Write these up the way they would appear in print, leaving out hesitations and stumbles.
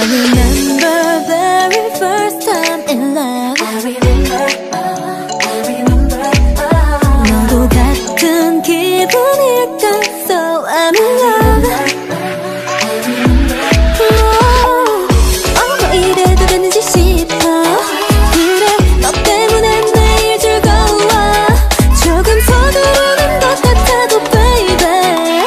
remember very first time in love. I remember. 너도 같은 기분일까? So I'm in love. 이래도 되는지 싶어. 그래, 너 때문에 매일 즐거워. 조금 서두르는 것 같아도 baby.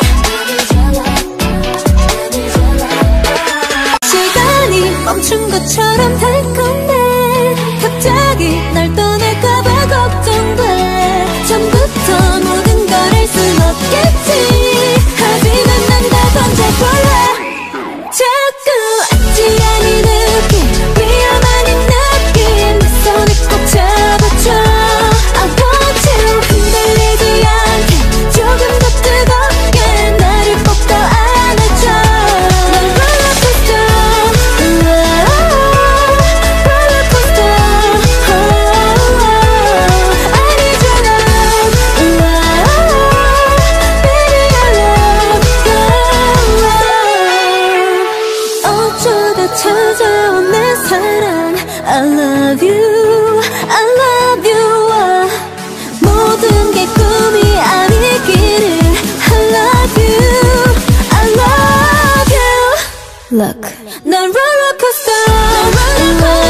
시간이 멈춘 것처럼 달콤해. 갑자기 날 떠날까봐 걱정돼. 처음부터 모든 걸 할 순 없겠지. 하지만 난 다 던져볼래. 자꾸 앉지 않은 느낌, 위험한 이 느낌. 내 손을 꼭 잡아줘. I want you. 흔들리지 않게 조금 더 뜨겁게 나를 꼭 더 안아줘. 난 롤러코스터, 롤러코스터. I need your love, baby I love you. 어쩌다 찾아온 내 사랑. I love you, I love you. 모든 게 꿈이 아니기를. I love you, I love you. Look, 난 롤러코스터, 롤러코스터.